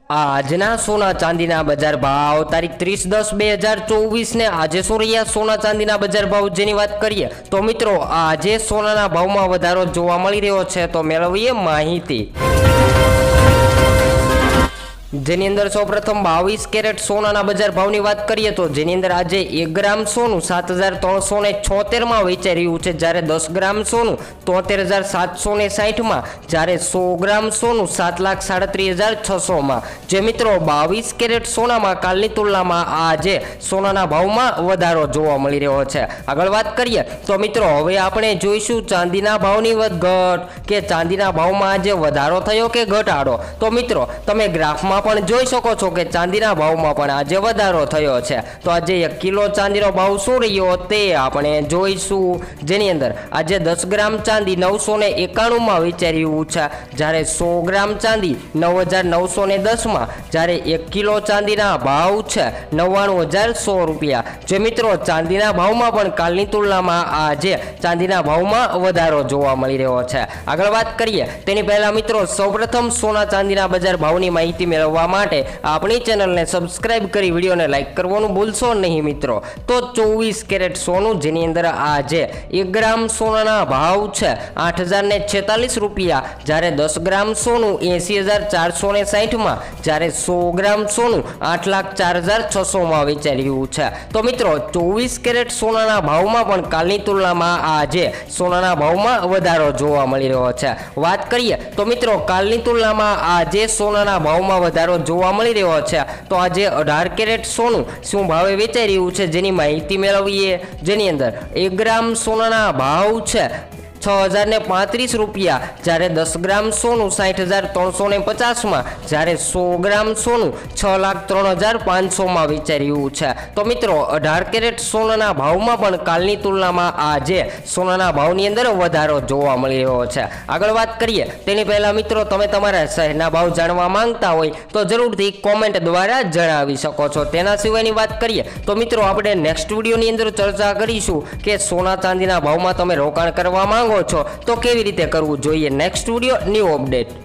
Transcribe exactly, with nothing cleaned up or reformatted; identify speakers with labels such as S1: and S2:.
S1: આજના સોના ચાંદીના બજાર ભાવ તારીખ ત્રીસ દસ બે હજાર ચોવીસ ને આજે શું રહ્યા સોના ચાંદીના બજાર ભાવ જેની વાત કરીએ તો મિત્રો આજે સોનાના ભાવમાં વધારો જોવા મળી રહ્યો છે, તો મેળવીએ માહિતી જેની અંદર સૌપ્રથમ બાવીસ કેરેટ સોનાના બજાર ભાવની વાત કરીએ તો જેની અંદર આજે એક ગ્રામ સોનું સાત હજાર ત્રણસો ને છોતેરમાં વેચાઈ રહ્યું છે, જ્યારે દસ ગ્રામ સોનું તોતેર હજાર સાતસો ને સાઠમાં, જ્યારે સો ગ્રામ સોનું સાત લાખ સાડત્રીસ હજાર છસોમાં. જે મિત્રો બાવીસ કેરેટ સોનામાં કાલની તુલનામાં આજે સોનાના ભાવમાં વધારો જોવા મળી રહ્યો છે. આગળ વાત કરીએ તો મિત્રો હવે આપણે જોઈશું ચાંદીના ભાવની વધઘટ કે ચાંદીના ભાવમાં આજે વધારો થયો કે ઘટાડો. તો મિત્રો તમે ગ્રાફમાં પણ જોઈ શકો છો કે ચાંદીના ભાવમાં પણ આજે વધારો થયો છે. તો આજે એક કિલો ચાંદીનો ભાવ શું રહ્યો તે આપણે જોઈશું, જેની અંદર આજે દસ ગ્રામ ચાંદી નવસો ને એકાણુંમાં વેચાઈ રહ્યું છે, જ્યારે સો ગ્રામ ચાંદી નવ હજાર નવસો ને દસમાં, જ્યારે એક કિલો ચાંદીના ભાવ છે નવ્વાણું હજાર સો રૂપિયા. જે મિત્રો ચાંદીના ભાવમાં પણ કાલની તુલનામાં આજે ચાંદીના ભાવમાં વધારો જોવા મળી રહ્યો છે. આગળ વાત કરીએ તેની પહેલા મિત્રો સૌપ્રથમ સોના ચાંદીના બજાર ભાવની માહિતી મેળવવા માટે આપણી ચેનલને સબસ્ક્રાઇબ કરી વિડીયોને લાઈક કરવાનું ભૂલશો નહીં મિત્રો. તો ચોવીસ કેરેટ સોનું જેની અંદર આજે એક ગ્રામ સોનાના ભાવ છે આઠ હજાર ને છેતાલીસ રૂપિયા, જ્યારે દસ ગ્રામ સોનું એસી હજાર ચારસો ને સાઠમાં, જ્યારે સો ગ્રામ સોનું આઠ લાખ ચાર હજાર છસોમાં વેચાઈ રહ્યું છે. તો મિત્રો ચોવીસ કેરેટ સોનાના ભાવમાં પણ કાલની તુલનામાં આજે સોનાના ભાવમાં વધારો જોવા મળી રહ્યો છે. વાત કરીએ તો મિત્રો કાલની તુલનામાં આજે સોનાના ભાવમાં વધારો જોવા મળી રહ્યો છે. તો આજે અઢાર કેરેટ સોનું શું ભાવે વેચાઈ રહ્યું છે જેની માહિતી મેળવીએ, જેની અંદર એક ગ્રામ સોનાના ભાવ છે છ હજાર ને પાંત્રીસ રૂપિયા, જ્યારે દસ ગ્રામ સોનું સાઠ હજાર ત્રણસો ને પચાસમાં, જ્યારે સો ગ્રામ સોનું છ લાખ ત્રણ હજાર પાંચસોમાં વેચાઈ રહ્યું છે. તો મિત્રો અઢાર કેરેટ સોનાના ભાવમાં પણ કાલની તુલનામાં આજે સોનાના ભાવની અંદર વધારો જોવા મળી રહ્યો છે. આગળ વાત કરીએ તેની પહેલાં મિત્રો તમે તમારા શહેરના ભાવ જાણવા માંગતા હોય તો જરૂરથી કોમેન્ટ દ્વારા જણાવી શકો છો. તેના સિવાયની વાત કરીએ તો મિત્રો આપણે નેક્સ્ટ વિડીયોની અંદર ચર્ચા કરીશું કે સોના ચાંદીના ભાવમાં તમે રોકાણ કરવા માંગો છો તો કેવી રીતે કરવું જોઈએ. Next video new update.